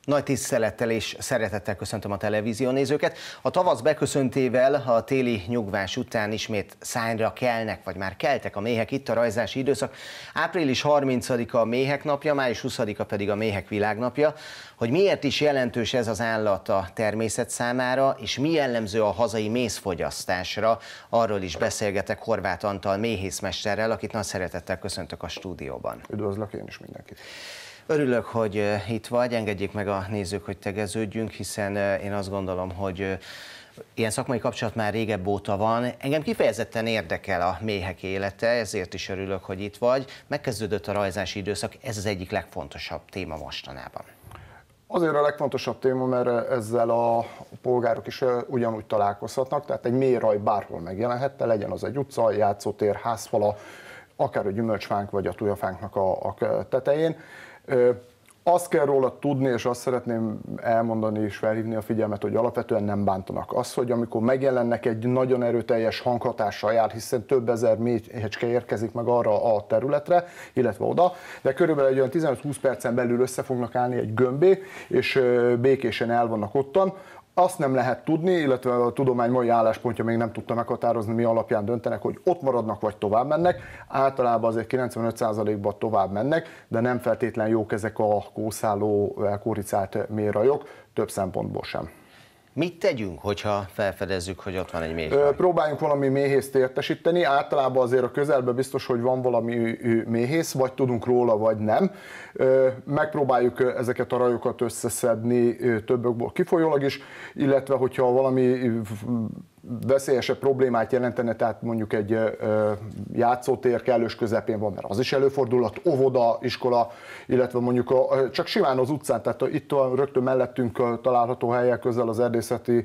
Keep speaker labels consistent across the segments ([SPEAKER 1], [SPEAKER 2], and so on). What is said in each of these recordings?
[SPEAKER 1] Nagy tisztelettel és szeretettel köszöntöm a televízió nézőket. A tavasz beköszöntével, a téli nyugvás után ismét szányra kelnek, vagy már keltek a méhek, itt a rajzási időszak. Április 30-a a méhek napja, május 20-a pedig a méhek világnapja. Hogy miért is jelentős ez az állat a természet számára, és mi jellemző a hazai mézfogyasztásra, arról is beszélgetek Horváth Antal méhészmesterrel, akit nagy szeretettel köszöntök a stúdióban.
[SPEAKER 2] Üdvözlök én is mindenkit.
[SPEAKER 1] Örülök, hogy itt vagy, engedjék meg a nézők, hogy tegeződjünk, hiszen én azt gondolom, hogy ilyen szakmai kapcsolat már régebb óta van. Engem kifejezetten érdekel a méhek élete, ezért is örülök, hogy itt vagy. Megkezdődött a rajzási időszak, ez az egyik legfontosabb téma mostanában. Azért
[SPEAKER 2] a legfontosabb téma, mert ezzel a polgárok is ugyanúgy találkozhatnak, tehát egy mélyraj bárhol megjelenhette, legyen az egy utca, játszótér, házfala, akár a gyümölcsfánk vagy a tujafánknak a tetején. Azt kell róla tudni, és azt szeretném elmondani és felhívni a figyelmet, hogy alapvetően nem bántanak. Az, hogy amikor megjelennek, egy nagyon erőteljes hanghatással jár, hiszen több ezer méhecske érkezik meg arra a területre, illetve oda, de körülbelül egy olyan 15-20 percen belül össze fognak állni egy gömbé, és békésen el vannak ottan. Azt nem lehet tudni, illetve a tudomány mai álláspontja még nem tudta meghatározni, mi alapján döntenek, hogy ott maradnak vagy tovább mennek. Általában azért 95%-ban tovább mennek, de nem feltétlenül jók ezek a kószáló, elkóricált méhrajok, több szempontból sem.
[SPEAKER 1] Mit tegyünk, hogyha felfedezzük, hogy ott van egy méhraj?
[SPEAKER 2] Próbáljunk valami méhészt értesíteni, általában azért a közelben biztos, hogy van valami méhész, vagy tudunk róla, vagy nem. Megpróbáljuk ezeket a rajokat összeszedni többökből kifolyólag is, illetve hogyha valami veszélyesebb problémát jelentene, tehát mondjuk egy játszótér kellős közepén van, mert az is előfordulhat, óvoda, iskola, illetve mondjuk csak simán az utcán, tehát itt rögtön mellettünk található helyen közel az erdészeti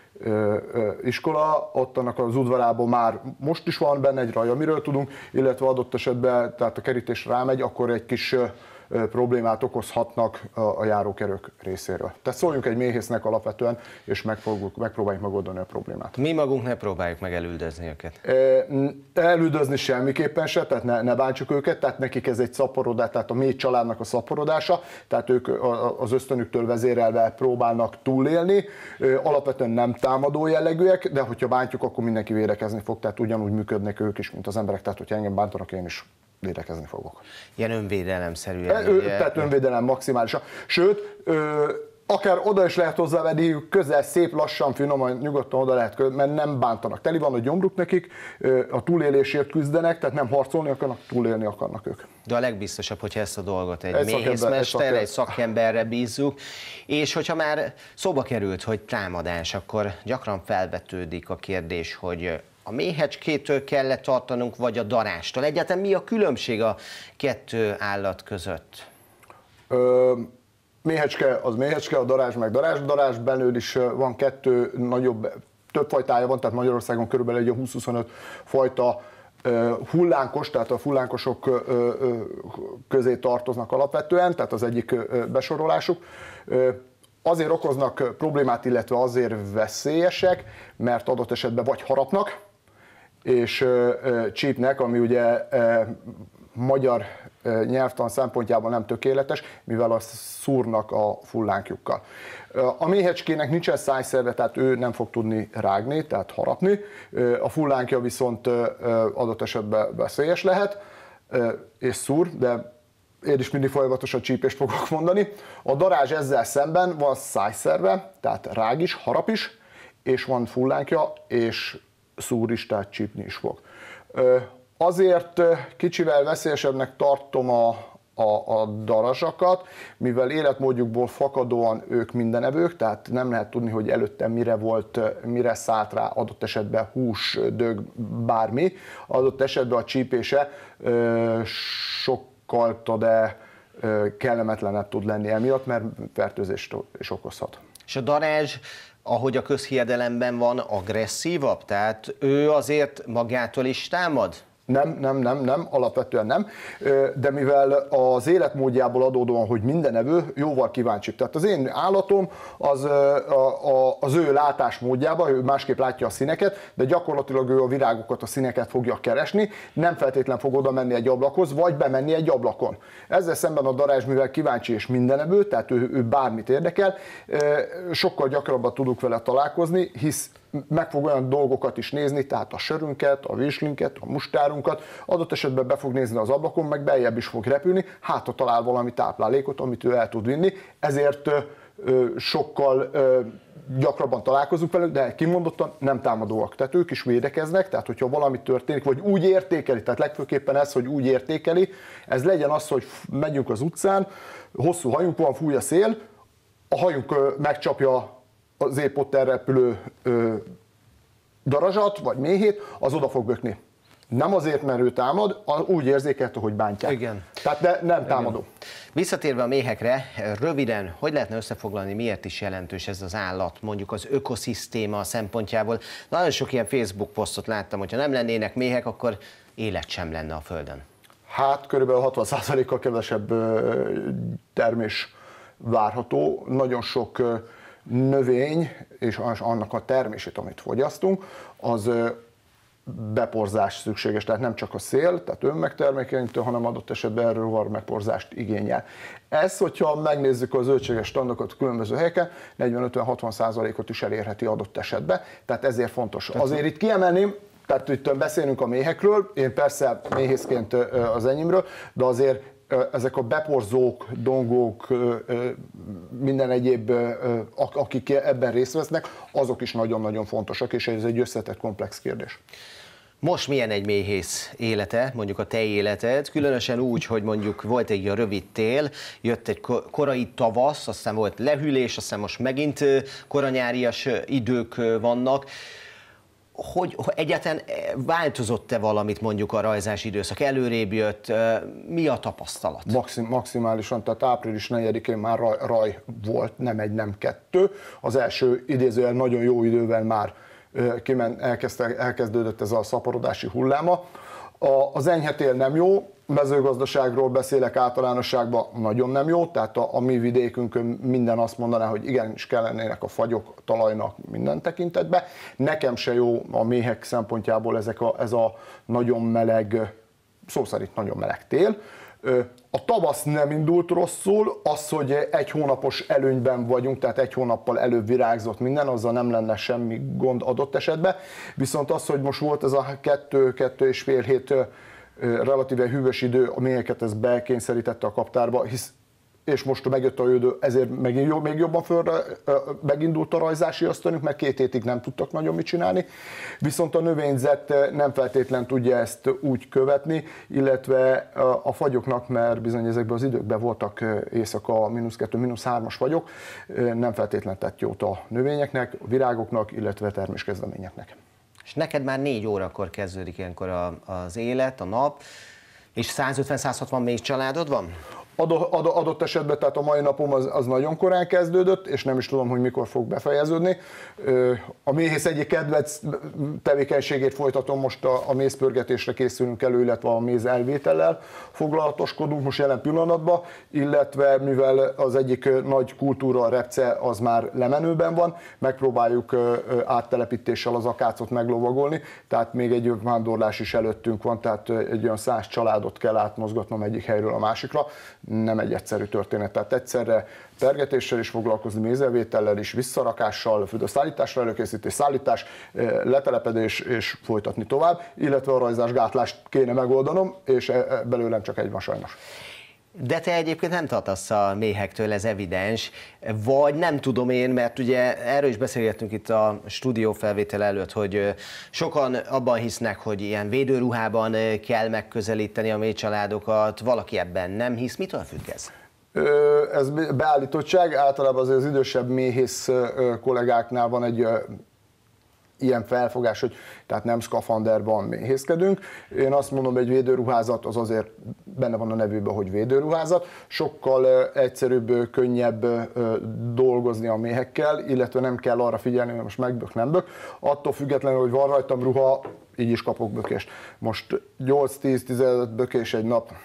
[SPEAKER 2] iskola, ott annak az udvarában már most is van benne egy raj, amiről tudunk, illetve adott esetben, tehát a kerítés rámegy, akkor egy kis problémát okozhatnak a járókerők részéről. Tehát szóljunk egy méhésznek alapvetően, és megpróbáljuk megoldani a problémát.
[SPEAKER 1] Mi magunk ne próbáljuk meg elüldözni őket?
[SPEAKER 2] Elüldözni semmiképpen se, tehát ne bántsuk őket, tehát nekik ez egy szaporodás, tehát a méh családnak a szaporodása, tehát ők az ösztönüktől vezérelve próbálnak túlélni, alapvetően nem támadó jellegűek, de hogyha bántjuk, akkor mindenki védekezni fog, tehát ugyanúgy működnek ők is, mint az emberek, tehát hogyha engem bántanak, én is védekezni fogok.
[SPEAKER 1] Ilyen önvédelemszerűen.
[SPEAKER 2] Tehát önvédelem maximálisan. Sőt, akár oda is lehet hozzávenni, közel, szép, lassan, finoman, nyugodtan oda lehet, mert nem bántanak. Teli van a gyomruk nekik, a túlélésért küzdenek, tehát nem harcolni akarnak, túlélni akarnak ők.
[SPEAKER 1] De a legbiztosabb, hogyha ezt a dolgot egy méhészmesterre, egy szakemberre bízzuk, és hogyha már szóba került, hogy támadás, akkor gyakran felvetődik a kérdés, hogy a méhecskétől kellett tartanunk, vagy a darástól? Egyáltalán mi a különbség a kettő állat között?
[SPEAKER 2] Méhecske az méhecske, a darázs meg darázs. Darázs belül is van több fajtája van, tehát Magyarországon körülbelül egy 20-25 fajta hullánkos, tehát a hullánkosok közé tartoznak alapvetően, tehát az egyik besorolásuk. Azért okoznak problémát, illetve azért veszélyesek, mert adott esetben vagy harapnak, és csípnek, ami ugye magyar nyelvtan szempontjából nem tökéletes, mivel azt szúrnak a fullánkjukkal. A méhecskének nincsen szájszerve, tehát ő nem fog tudni rágni, tehát harapni. A fullánkja viszont adott esetben veszélyes lehet, és szúr, de én is mindig folyamatosan csípést fogok mondani. A darázs ezzel szemben van szájszerve, tehát rág is, harap is, és van fullánkja, és szúr is, tehát csípni is fog. Azért kicsivel veszélyesebbnek tartom a darazsakat, mivel életmódjukból fakadóan ők mindenevők, tehát nem lehet tudni, hogy előtte mire szállt rá adott esetben hús, dög, bármi. Adott esetben a csípése sokkal de kellemetlenebb tud lenni emiatt, mert fertőzést is okozhat.
[SPEAKER 1] És a darázs, ahogy a közhiedelemben van, agresszívabb? Tehát ő azért magától is támad?
[SPEAKER 2] Nem, alapvetően nem, de mivel az életmódjából adódóan, hogy minden evő, jóval kíváncsi. Tehát az én állatom az ő látásmódjában, ő másképp látja a színeket, de gyakorlatilag ő a virágokat, a színeket fogja keresni, nem feltétlen fog oda menni egy ablakhoz, vagy bemenni egy ablakon. Ezzel szemben a darázs, mivel kíváncsi és mindenevő, tehát ő bármit érdekel, sokkal gyakrabban tudunk vele találkozni, hisz meg fog olyan dolgokat is nézni, tehát a sörünket, a virslinket, a mustárunkat, adott esetben be fog nézni az ablakon, meg beljebb is fog repülni, hát ha talál valami táplálékot, amit ő el tud vinni, ezért sokkal gyakrabban találkozunk velük, de kimondottan nem támadóak. Tehát ők is védekeznek, tehát hogyha valami történik, vagy úgy értékeli, tehát legfőképpen ez, hogy úgy értékeli, ez legyen az, hogy megyünk az utcán, hosszú hajunk van, fúj a szél, a hajunk megcsapja az épp ott elrepülő darazsat, vagy méhét, az oda fog bökni. Nem azért, mert ő támad, úgy érzékelte, hogy bántják.
[SPEAKER 1] Igen.
[SPEAKER 2] Tehát nem támadó. Igen.
[SPEAKER 1] Visszatérve a méhekre, röviden, hogy lehetne összefoglalni, miért is jelentős ez az állat, mondjuk az ökoszisztéma szempontjából? Nagyon sok ilyen Facebook posztot láttam, hogyha nem lennének méhek, akkor élet sem lenne a Földön.
[SPEAKER 2] Hát körülbelül 60%-kal kevesebb termés várható. Nagyon sok növény és annak a termését, amit fogyasztunk, az beporzás szükséges, tehát nem csak a szél, tehát önmegtermékenyítő, hanem adott esetben erőrovar megporzást igényel. Ez, hogyha megnézzük a zöldséges standokat különböző helyeken, 40-50-60%-ot is elérheti adott esetben, tehát ezért fontos. Azért itt kiemelném, tehát itt beszélünk a méhekről, én persze méhészként az enyémről, de azért ezek a beporzók, dongók, minden egyéb, akik ebben részt vesznek, azok is nagyon-nagyon fontosak, és ez egy összetett komplex kérdés.
[SPEAKER 1] Most milyen egy méhész élete, mondjuk a te életed, különösen úgy, hogy mondjuk volt egy rövid tél, jött egy korai tavasz, aztán volt lehűlés, aztán most megint koranyárias idők vannak. Hogy egyáltalán változott-e valamit mondjuk a rajzási időszak? Előrébb jött? Mi a tapasztalat?
[SPEAKER 2] Maximálisan, tehát április 4-én már raj volt, nem egy, nem kettő. Az első idézően nagyon jó idővel már elkezdődött ez a szaporodási hulláma. Az enyhe tél nem jó, mezőgazdaságról beszélek általánosságban, nagyon nem jó, tehát a mi vidékünkön minden azt mondaná, hogy igenis kellenének a fagyok talajnak minden tekintetben. Nekem se jó a méhek szempontjából ez a nagyon meleg, szó szerint nagyon meleg tél. A tavasz nem indult rosszul, az, hogy egy hónapos előnyben vagyunk, tehát egy hónappal előbb virágzott minden, azzal nem lenne semmi gond adott esetben. Viszont az, hogy most volt ez a 2-2,5 hét relatíve hűvös idő, a méheket ez bekényszerítette a kaptárba, és most megjött a ődő, ezért még jobban megindult a rajzási ösztönük, mert 2 hétig nem tudtak nagyon mit csinálni. Viszont a növényzet nem feltétlen tudja ezt úgy követni, illetve a fagyoknak, mert bizony ezekben az időkben voltak éjszaka -2, -3-as fagyok, nem feltétlen tett jót a növényeknek, a virágoknak, illetve terméskezdeményeknek.
[SPEAKER 1] És neked már 4 órakor kezdődik ilyenkor az élet, a nap, és 150-160 méh családod van?
[SPEAKER 2] Adott esetben, tehát a mai napom az nagyon korán kezdődött, és nem is tudom, hogy mikor fog befejeződni. A méhész egyik kedvenc tevékenységét folytatom, most a mézpörgetésre készülünk elő, illetve a méz elvétellel foglalatoskodunk most jelen pillanatban, illetve mivel az egyik nagy kultúra, a repce, az már lemenőben van, megpróbáljuk áttelepítéssel az akácot meglovagolni, tehát még egy vándorlás is előttünk van, tehát egy olyan 100 családot kell átmozgatnom egyik helyről a másikra. Nem egy egyszerű történet, tehát egyszerre pergetéssel is foglalkozni, mézelvétellel is, visszarakással, fürdőszállításra előkészítés, szállítás, letelepedés és folytatni tovább, illetve a rajzásgátlást kéne megoldanom, és belőlem csak egy van sajnos.
[SPEAKER 1] De te egyébként nem tartasz a méhektől, ez evidens, vagy nem tudom én, mert ugye erről is beszélgettünk itt a stúdiófelvétel előtt, hogy sokan abban hisznek, hogy ilyen védőruhában kell megközelíteni a méhcsaládokat, valaki ebben nem hisz. Mitől függ ez?
[SPEAKER 2] Ez beállítottság, általában azért az idősebb méhész kollégáknál van egy ilyen felfogás, hogy tehát nem szkafanderban méhészkedünk. Én azt mondom, egy védőruházat az azért benne van a nevében, hogy védőruházat. Sokkal egyszerűbb, könnyebb dolgozni a méhekkel, illetve nem kell arra figyelni, hogy most megbök, nem bök. Attól függetlenül, hogy van rajtam ruha, így is kapok bökést. Most 8-10-15 bökés egy nap.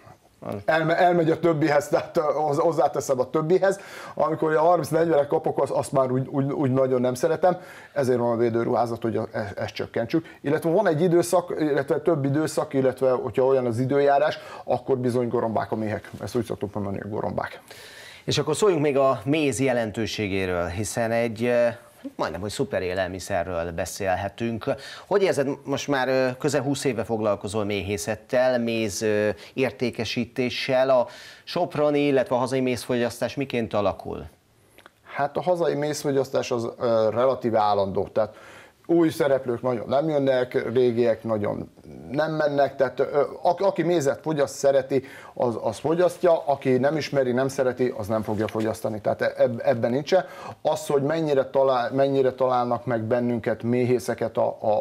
[SPEAKER 2] Elmegy a többihez, tehát hozzáteszem a többihez. Amikor a 30-40-et kapok, azt már úgy nagyon nem szeretem, ezért van a védőruházat, hogy ezt csökkentsük. Illetve van egy időszak, illetve több időszak, illetve hogyha olyan az időjárás, akkor bizony gorombák a méhek. Ezt úgy szoktuk mondani, hogy gorombák.
[SPEAKER 1] És akkor szóljunk még a méz jelentőségéről, hiszen egy majdnem, hogy szuper élelmiszerről beszélhetünk. Hogy érzed, most már közel 20 éve foglalkozol méhészettel, méz értékesítéssel, a soproni, illetve a hazai mézfogyasztás miként alakul? Hát
[SPEAKER 2] a hazai mézfogyasztás az relatíve állandó, tehát új szereplők nagyon nem jönnek, régiek nagyon nem mennek, tehát aki mézet fogyaszt, szereti, az fogyasztja, aki nem ismeri, nem szereti, az nem fogja fogyasztani, tehát ebben nincsen. Az, hogy mennyire találnak meg bennünket, méhészeket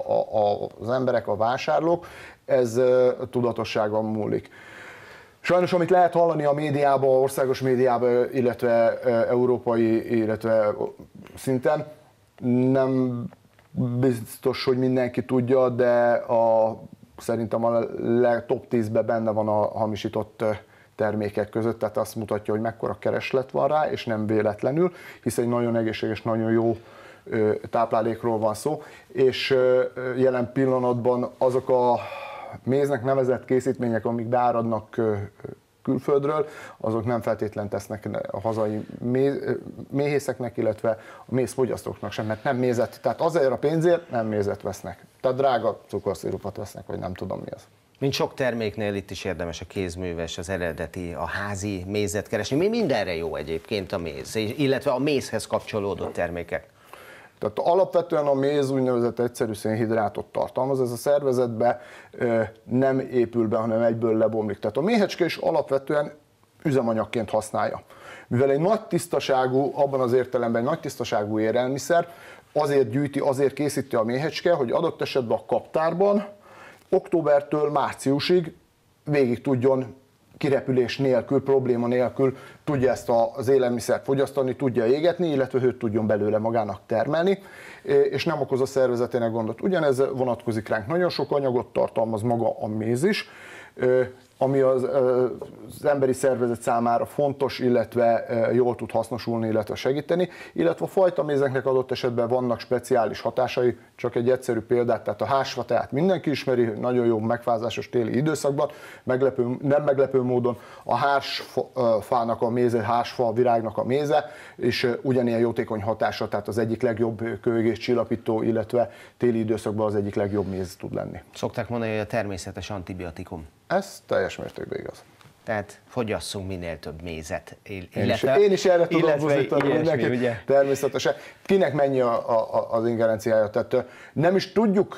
[SPEAKER 2] az emberek, a vásárlók, ez tudatosságon múlik. Sajnos, amit lehet hallani a médiában, országos médiában, illetve európai, illetve szinten, nem biztos, hogy mindenki tudja, de szerintem a top 10-ben benne van a hamisított termékek között, tehát azt mutatja, hogy mekkora kereslet van rá, és nem véletlenül, hiszen egy nagyon egészséges, nagyon jó táplálékról van szó, és jelen pillanatban azok a méznek nevezett készítmények, amik beáradnak külföldről, azok nem feltétlen tesznek a hazai méhészeknek, illetve a mézfogyasztóknak sem, mert nem mézet, tehát azért a pénzért nem mézet vesznek. Tehát drága cukorszirupot vesznek, vagy nem tudom mi az.
[SPEAKER 1] Mint sok terméknél itt is érdemes a kézműves, az eredeti, a házi mézet keresni. Mi mindenre jó egyébként a méz, illetve a mézhez kapcsolódó termékek?
[SPEAKER 2] Tehát alapvetően a méz úgynevezett egyszerű szénhidrátot tartalmaz, ez a szervezetbe nem épül be, hanem egyből lebomlik. Tehát a méhecske is alapvetően üzemanyagként használja. Mivel egy nagy tisztaságú, abban az értelemben egy nagy tisztaságú élelmiszer, azért gyűjti, azért készíti a méhecske, hogy adott esetben a kaptárban októbertől márciusig végig tudjon kirepülés nélkül, probléma nélkül tudja ezt az élelmiszert fogyasztani, tudja égetni, illetve hőt tudjon belőle magának termelni, és nem okoz a szervezetének gondot. Ugyanez vonatkozik ránk. Nagyon sok anyagot tartalmaz maga a méz is, ami az emberi szervezet számára fontos, illetve jól tud hasznosulni, illetve segíteni, illetve a fajta mézeknek adott esetben vannak speciális hatásai, csak egy egyszerű példát, tehát a hásfa teát mindenki ismeri, nagyon jó megfázásos téli időszakban, nem meglepő módon a hársfának a méze, hásfa virágnak a méze, és ugyanilyen jótékony hatása, tehát az egyik legjobb kőégés csillapító, illetve téli időszakban az egyik legjobb méz tud lenni.
[SPEAKER 1] Szokták mondani, hogy a természetes antibiotikum.
[SPEAKER 2] Ez teljes mértékben igaz.
[SPEAKER 1] Tehát fogyasszunk minél több mézet.
[SPEAKER 2] Én is erre tudom buzdítani mindenkit, természetesen. Kinek mennyi az ingerenciája? Tehát nem is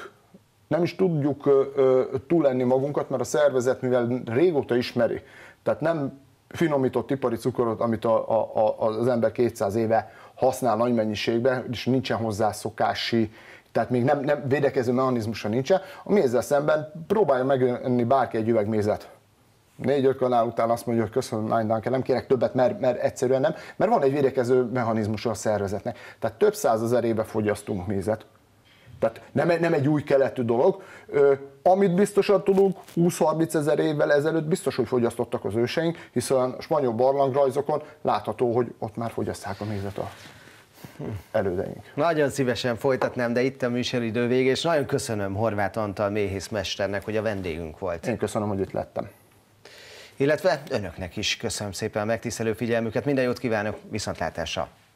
[SPEAKER 2] tudjuk túlenni magunkat, mert a szervezet, mivel régóta ismeri, tehát nem finomított ipari cukorot, amit az ember 200 éve használ nagy mennyiségben, és nincsen hozzá szokási, tehát még nem védekező mechanizmusa nincsen. A mézzel szemben próbálja megenni bárki egy üveg mézet. 4-5 kanál után azt mondja, hogy köszönöm, nem kérek többet, mert egyszerűen nem, mert van egy védekező mechanizmusa a szervezetnek. Tehát több százezer éve fogyasztunk mézet. Tehát nem egy új keletű dolog. Amit biztosan tudunk, 20-30 ezer évvel ezelőtt biztos, hogy fogyasztottak az őseink, hiszen a spanyol barlangrajzokon látható, hogy ott már fogyasztják a mézet a elődeink.
[SPEAKER 1] Nagyon szívesen folytatnám, de itt a műsoridő vége, és nagyon köszönöm Horváth Antal méhészmesternek, hogy a vendégünk volt.
[SPEAKER 2] Én köszönöm, hogy itt lettem.
[SPEAKER 1] Illetve önöknek is köszönöm szépen a megtisztelő figyelmüket, minden jót kívánok, viszontlátásra!